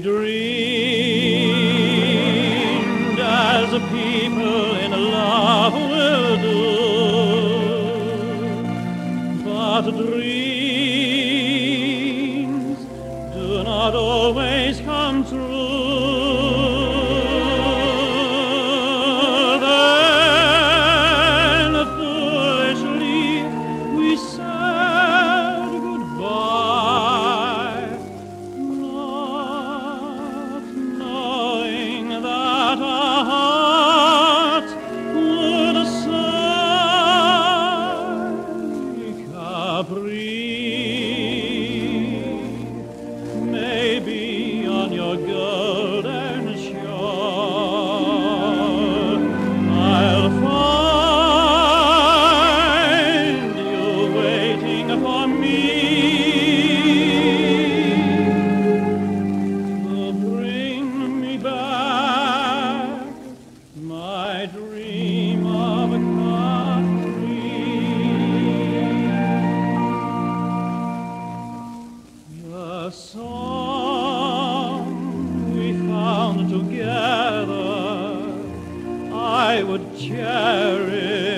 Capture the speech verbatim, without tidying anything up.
dreamed as the people in love will do, but dreams do not always come true. Then foolishly we said goodbye, not knowing that our hearts would sigh. Capri, maybe on your golden shore I'll find you waiting for me to bring me back my dream of Capri. The song we found together I would cherish